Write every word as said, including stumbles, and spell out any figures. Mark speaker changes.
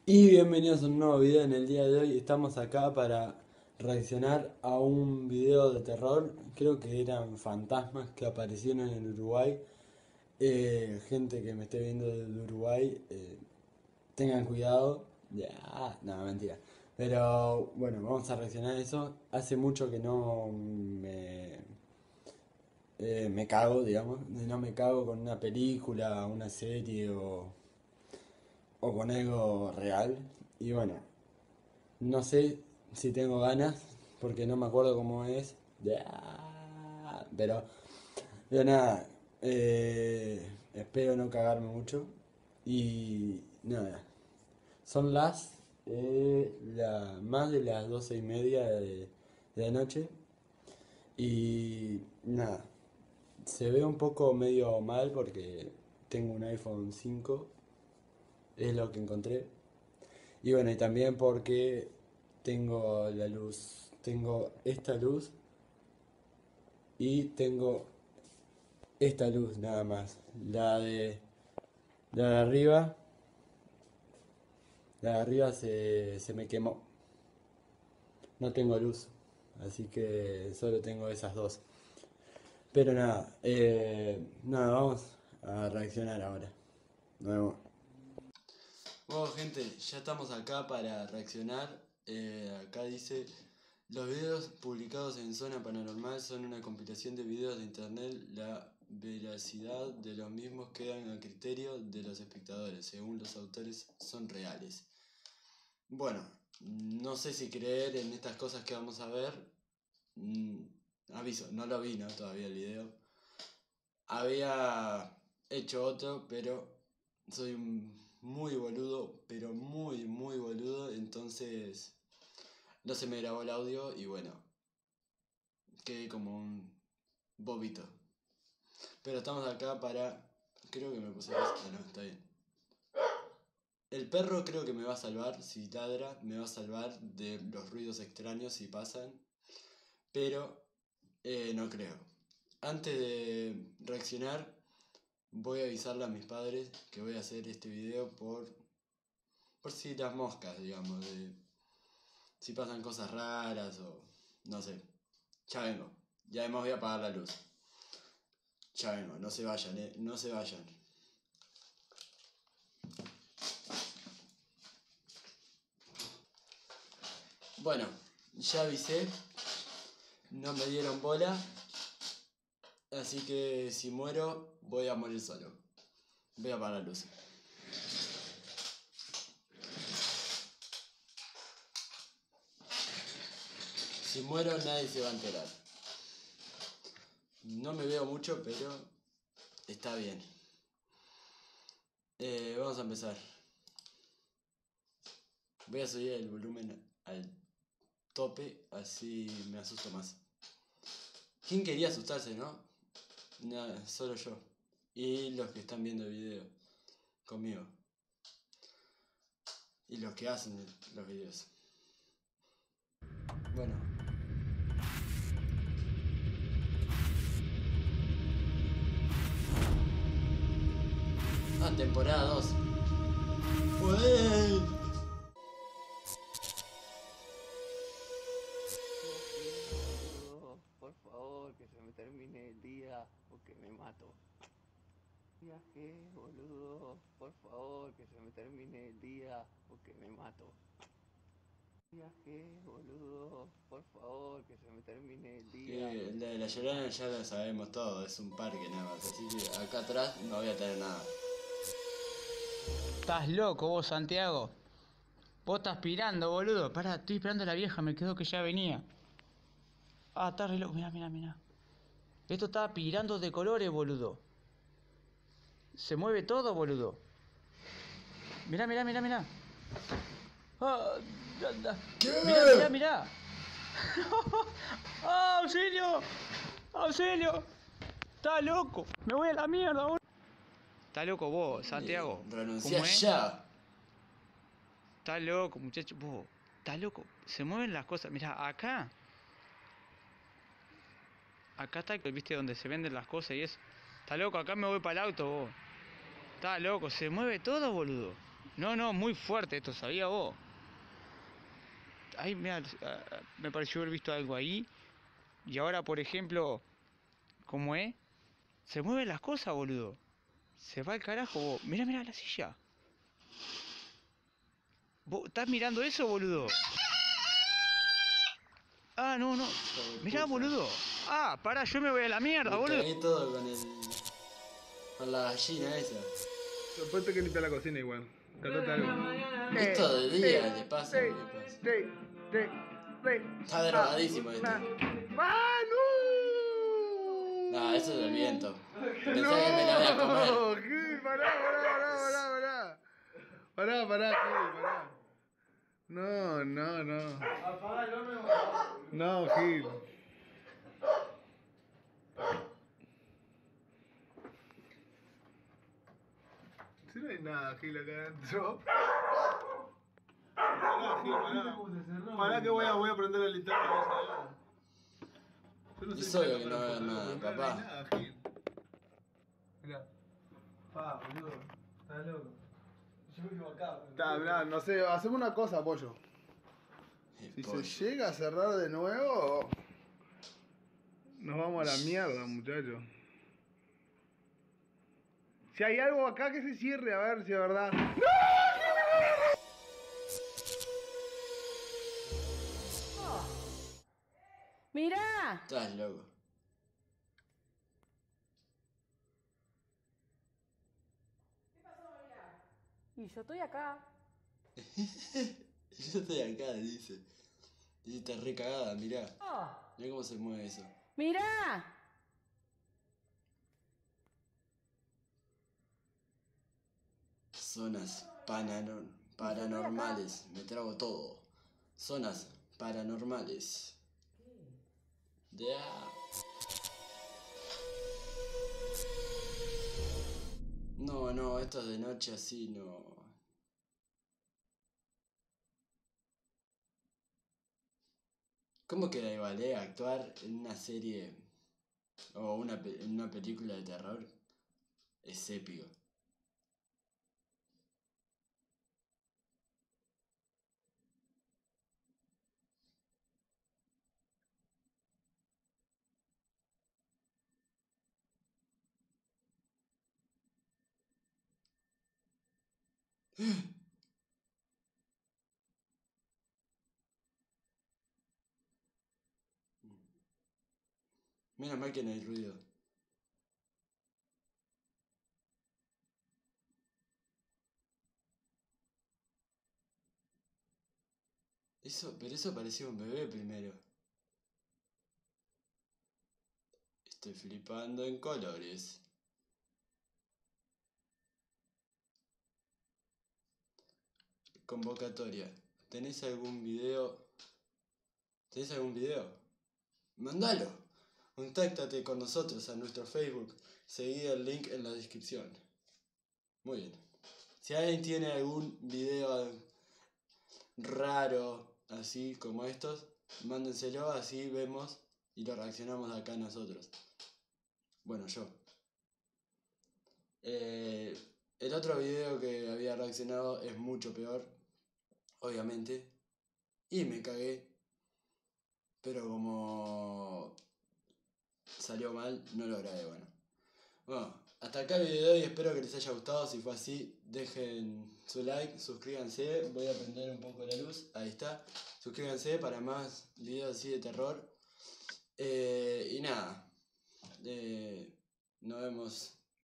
Speaker 1: Y bienvenidos a un nuevo video. En el día de hoy estamos acá para reaccionar a un video de terror. Creo que eran fantasmas que aparecieron en Uruguay. Eh, gente que me esté viendo desde Uruguay, eh, tengan cuidado. Ya, no, mentira. Pero bueno, vamos a reaccionar a eso. Hace mucho que no me, eh, me cago, digamos. No me cago con una película, una serie o, o con algo real. Y bueno, no sé si tengo ganas, porque no me acuerdo cómo es. Ya, Pero, pero nada, eh, espero no cagarme mucho. Y nada, son las eh, la, más de las doce y media de, de la noche. Y nada, se ve un poco medio mal porque tengo un iPhone cinco, es lo que encontré. Y bueno, y también porque tengo la luz, tengo esta luz y tengo esta luz nada más. La de, la de arriba, la de arriba se, se me quemó. No tengo luz, así que solo tengo esas dos. Pero nada, eh, nada, vamos a reaccionar ahora. Nos vemos. Bueno, gente, ya estamos acá para reaccionar. Eh, acá dice: los videos publicados en Zona Paranormal son una compilación de videos de internet. La veracidad de los mismos quedan a criterio de los espectadores. Según los autores, son reales. Bueno, no sé si creer en estas cosas que vamos a ver. Mm, aviso, no lo vi, ¿no? Todavía el video. Había hecho otro, pero soy un muy boludo, pero muy, muy boludo. Entonces no se me grabó el audio y bueno, quedé como un bobito. Pero estamos acá para... Creo que me puse esto, no, está bien. El perro creo que me va a salvar si ladra, me va a salvar de los ruidos extraños si pasan, pero eh, no creo. Antes de reaccionar, voy a avisarle a mis padres que voy a hacer este video por, por si las moscas, digamos, de si pasan cosas raras o no sé. Ya vengo, ya además voy a apagar la luz. Ya vengo, no se vayan, eh, no se vayan. Bueno, ya avisé, no me dieron bola, así que si muero voy a morir solo. Voy a apagar la luz. Si muero nadie se va a enterar. No me veo mucho, pero está bien. Eh, vamos a empezar. Voy a subir el volumen al tope, así me asusto más. ¿Quién quería asustarse, no? Nada, solo yo. Y los que están viendo el video conmigo. Y los que hacen los videos. Bueno. Ah, temporada dos. ¡Uey!
Speaker 2: Boludo, por favor, que se me termine el día o que me mato. Viaje, boludo, por favor, que se me termine el día o que me mato. Viaje, boludo, por favor, que se me termine el día.
Speaker 1: Eh, la de la Llorona ya lo sabemos todo, es un parque nada más. Así que acá atrás no voy a tener nada.
Speaker 3: Estás loco vos, Santiago. Vos estás pirando, boludo. Pará, estoy esperando a la vieja, me quedó que ya venía. Ah, está re loco. Mirá, mirá, mirá. Esto estaba pirando de colores, boludo. Se mueve todo, boludo. Mirá, mirá, mirá, mirá. Ah, anda.
Speaker 1: ¿Qué?
Speaker 3: Mirá, mirá, mirá. ¡Ah, auxilio! ¡Auxilio! Está loco. Me voy a la mierda, boludo. Está loco vos, Santiago.
Speaker 1: Eh, renunciá
Speaker 3: ¿Cómo es?
Speaker 1: ya.
Speaker 3: Está loco, muchacho. Vos, está loco. Se mueven las cosas. Mirá, acá. Acá está, viste, donde se venden las cosas y eso. Está loco, acá me voy para el auto, vos. Está loco, se mueve todo, boludo. No, no, muy fuerte esto, ¿sabía vos? Ay, mira, me pareció haber visto algo ahí. Y ahora, por ejemplo, ¿cómo es? Se mueven las cosas, boludo. Se va al carajo, vos. Mira, mira la silla. ¿Vos estás mirando eso, boludo? Ah, no, no. Mirá, boludo. Ah, pará, yo me voy a la mierda,
Speaker 1: Me
Speaker 3: boludo.
Speaker 1: cagué todo con el... con la gallina esa.
Speaker 4: Después te que limpiar la cocina igual. Tratate algo.
Speaker 1: Esto de día le pasa, le pasa. Está drogadísimo este.
Speaker 4: ¡Ah, no!
Speaker 1: No, eso es el viento. Pensé que me la iba a comer.
Speaker 4: No, Gil, pará, pará, pará, pará, pará. Pará, pará, Gil, pará. No, no, no.
Speaker 1: Apaga el horno.
Speaker 4: No, Gil. Si no hay nada, Gil, acá adentro. Pará, Gil, pará. Pará que voy a, voy a prender la linterna. Yo no
Speaker 1: Es
Speaker 4: sé
Speaker 1: obvio
Speaker 4: si
Speaker 1: que no veo nada,
Speaker 4: no
Speaker 1: papá.
Speaker 4: hay nada, Gil. Mirá.
Speaker 1: Pa, boludo. Estás loco. Yo vivo acá.
Speaker 4: Está, mirá, no sé, hacemos una cosa, pollo. Si se llega a cerrar de nuevo, nos vamos a la mierda, muchachos. Si hay algo acá que se cierre, a ver si es verdad. ¡No!
Speaker 5: ¡Mirá!
Speaker 1: Estás loco.
Speaker 5: Y yo estoy acá.
Speaker 1: Yo estoy acá, dice. Dice, está re cagada, mirá.
Speaker 5: Oh,
Speaker 1: Mirá cómo se mueve eso.
Speaker 5: ¡mirá!
Speaker 1: Zonas panano- paranormales. Me trago todo. Zonas paranormales. De a... No, no, esto de noche así no. ¿Cómo queda igual, eh? Actuar en una serie o una, pe- en una película de terror es épico. Menos mal que no hay ruido. Eso, pero eso parecía un bebé primero. Estoy flipando en colores. Convocatoria. ¿Tenés algún video? ¿Tenés algún video? ¡Mándalo! Contáctate con nosotros a nuestro Facebook. Seguí el link en la descripción. Muy bien. Si alguien tiene algún video raro, así como estos, mándenselo, así vemos y lo reaccionamos acá nosotros. Bueno, yo. Eh, el otro video que había reaccionado es mucho peor, obviamente, y me cagué, pero como salió mal, no lo grabé, bueno. Bueno, hasta acá el video de hoy, espero que les haya gustado. Si fue así, dejen su like, suscríbanse, voy a prender un poco la luz, ahí está. Suscríbanse para más videos así de terror. Eh, y nada, eh, nos vemos